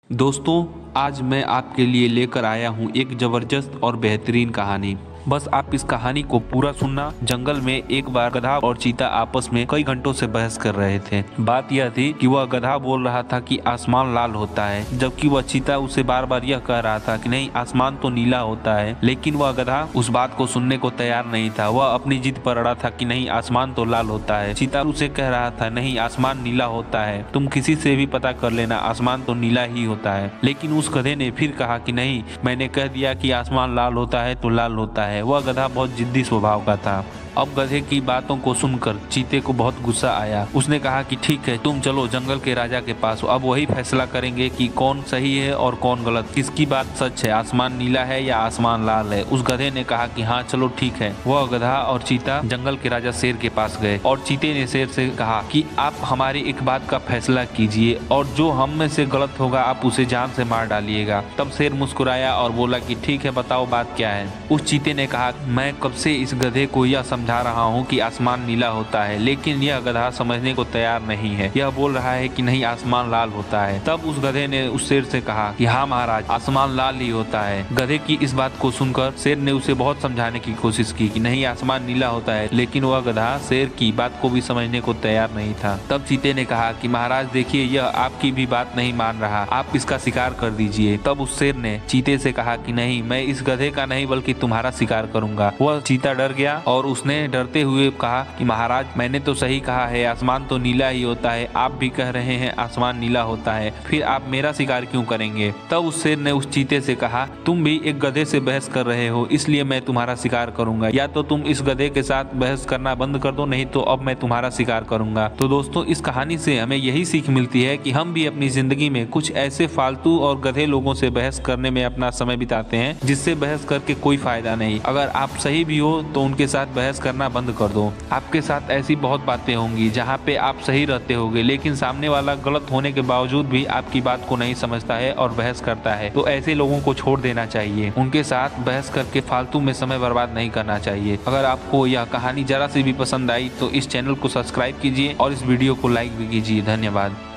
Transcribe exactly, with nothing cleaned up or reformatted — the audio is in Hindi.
दोस्तों, आज मैं आपके लिए लेकर आया हूँ एक ज़बरदस्त और बेहतरीन कहानी। बस आप इस कहानी को पूरा सुनना। जंगल में एक बार गधा और चीता आपस में कई घंटों से बहस कर रहे थे। बात यह थी कि वह गधा बोल रहा था कि आसमान लाल होता है, जबकि वह चीता उसे बार बार यह कह रहा था कि नहीं, आसमान तो नीला होता है। लेकिन वह गधा उस बात को सुनने को तैयार नहीं था। वह अपनी जिद पर अड़ा था कि नहीं, आसमान तो लाल होता है। चीता उसे कह रहा था नहीं, आसमान नीला होता है, तुम किसी से भी पता कर लेना, आसमान तो नीला ही होता है। लेकिन उस गधे ने फिर कहा कि नहीं, मैंने कह दिया कि आसमान लाल होता है तो लाल होता है। वह गधा बहुत जिद्दी स्वभाव का था। अब गधे की बातों को सुनकर चीते को बहुत गुस्सा आया। उसने कहा कि ठीक है, तुम चलो जंगल के राजा के पास, अब वही फैसला करेंगे कि कौन सही है और कौन गलत, किसकी बात सच है, आसमान नीला है या आसमान लाल है। उस गधे ने कहा कि हाँ चलो ठीक है। वह गधा और चीता जंगल के राजा शेर के पास गए और चीते ने शेर से कहा कि आप हमारी एक बात का फैसला कीजिए और जो हम में से गलत होगा आप उसे जान से मार डालिएगा। तब शेर मुस्कुराया और बोला कि ठीक है, बताओ बात क्या है। उस चीते ने कहा, मैं कब से इस गधे को यह समझा रहा हूँ कि आसमान नीला होता है, लेकिन यह गधा समझने को तैयार नहीं है। यह बोल रहा है कि नहीं, आसमान लाल होता है। तब उस गधे ने उस शेर से कहा कि हाँ महाराज, आसमान लाल ही होता है। गधे की इस बात को सुनकर शेर ने उसे बहुत समझाने की कोशिश की कि नहीं, आसमान नीला होता है, लेकिन वह गधा शेर की बात को भी समझने को तैयार नहीं था। तब चीते ने कहा कि महाराज देखिए, यह आपकी भी बात नहीं मान रहा, आप इसका शिकार कर दीजिए। तब उस शेर ने चीते से कहा कि नहीं, मैं इस गधे का नहीं बल्कि तुम्हारा शिकार करूंगा। वह चीता डर गया और उसने डरते हुए कहा कि महाराज, मैंने तो सही कहा है, आसमान तो नीला ही होता है, आप भी कह रहे हैं आसमान नीला होता है, फिर आप मेरा शिकार क्यों करेंगे। तब उस शेर ने उस चीते से कहा, तुम भी एक गधे से बहस कर रहे हो, इसलिए मैं तुम्हारा शिकार करूंगा। या तो तुम इस गधे के साथ बहस करना बंद कर दो, नहीं तो अब मैं तुम्हारा शिकार करूंगा। तो दोस्तों, इस कहानी से हमें यही सीख मिलती है कि हम भी अपनी जिंदगी में कुछ ऐसे फालतू और गधे लोगों से बहस करने में अपना समय बिताते हैं जिससे बहस करके कोई फायदा नहीं। अगर आप सही भी हो तो उनके साथ बहस करना बंद कर दो। आपके साथ ऐसी बहुत बातें होंगी जहाँ पे आप सही रहते होगे, लेकिन सामने वाला गलत होने के बावजूद भी आपकी बात को नहीं समझता है और बहस करता है। तो ऐसे लोगों को छोड़ देना चाहिए, उनके साथ बहस करके फालतू में समय बर्बाद नहीं करना चाहिए। अगर आपको यह कहानी जरा सी भी पसंद आई तो इस चैनल को सब्सक्राइब कीजिए और इस वीडियो को लाइक भी कीजिए। धन्यवाद।